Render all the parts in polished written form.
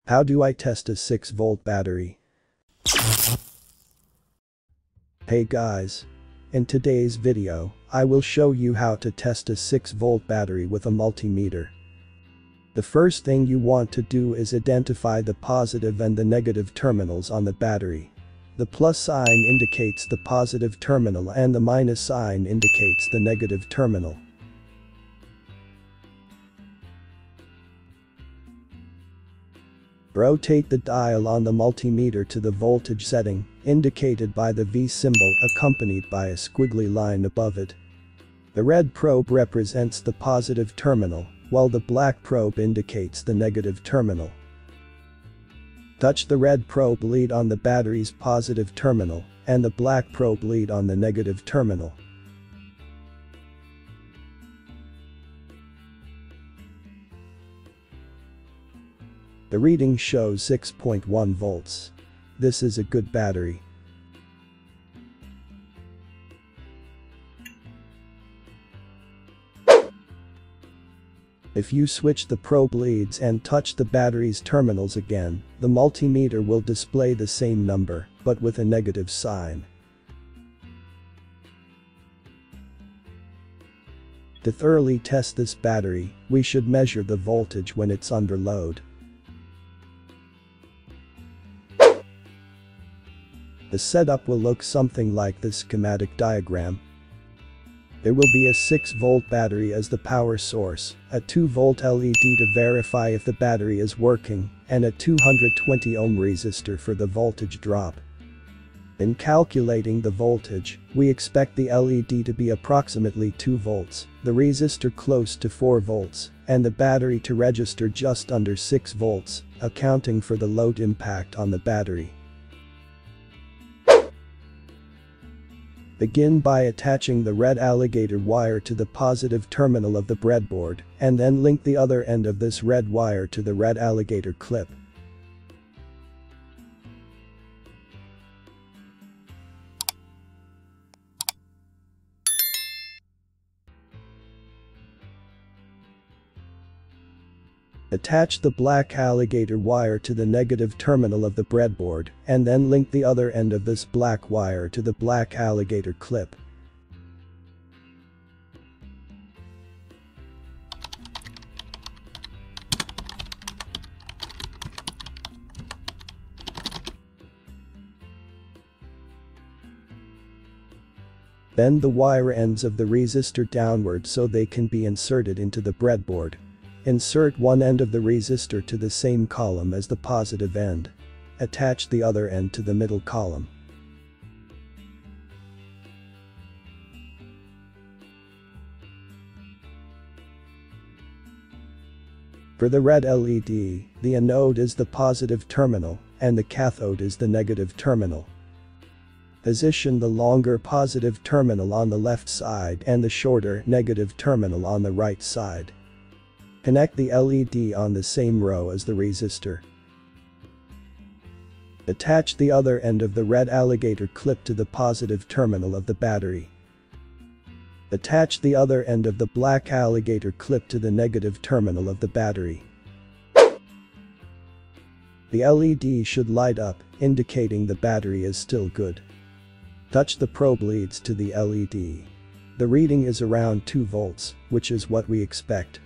How do I test a 6-volt battery? Hey guys. In today's video, I will show you how to test a 6-volt battery with a multimeter. The first thing you want to do is identify the positive and the negative terminals on the battery. The plus sign indicates the positive terminal and the minus sign indicates the negative terminal. Rotate the dial on the multimeter to the voltage setting, indicated by the V symbol accompanied by a squiggly line above it. The red probe represents the positive terminal, while the black probe indicates the negative terminal. Touch the red probe lead on the battery's positive terminal, and the black probe lead on the negative terminal. The reading shows 6.1 volts. This is a good battery. If you switch the probe leads and touch the battery's terminals again, the multimeter will display the same number, but with a negative sign. To thoroughly test this battery, we should measure the voltage when it's under load. The setup will look something like this schematic diagram. There will be a 6-volt battery as the power source, a 2-volt LED to verify if the battery is working, and a 220 ohm resistor for the voltage drop. In calculating the voltage, we expect the LED to be approximately 2 volts, the resistor close to 4 volts, and the battery to register just under 6 volts, accounting for the load impact on the battery. Begin by attaching the red alligator wire to the positive terminal of the breadboard, and then link the other end of this red wire to the red alligator clip. Attach the black alligator wire to the negative terminal of the breadboard, and then link the other end of this black wire to the black alligator clip. Bend the wire ends of the resistor downward so they can be inserted into the breadboard. Insert one end of the resistor to the same column as the positive end. Attach the other end to the middle column. For the red LED, the anode is the positive terminal, and the cathode is the negative terminal. Position the longer positive terminal on the left side and the shorter negative terminal on the right side. Connect the LED on the same row as the resistor. Attach the other end of the red alligator clip to the positive terminal of the battery. Attach the other end of the black alligator clip to the negative terminal of the battery. The LED should light up, indicating the battery is still good. Touch the probe leads to the LED. The reading is around 2 volts, which is what we expect.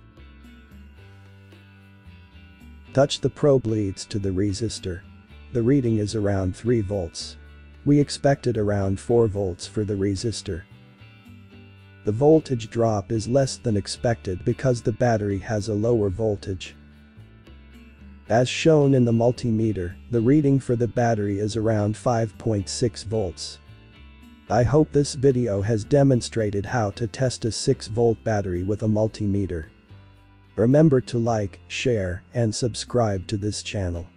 Touch the probe leads to the resistor. The reading is around 3 volts. We expected around 4 volts for the resistor. The voltage drop is less than expected because the battery has a lower voltage. As shown in the multimeter, the reading for the battery is around 5.6 volts. I hope this video has demonstrated how to test a 6-volt battery with a multimeter. Remember to like, share, and subscribe to this channel.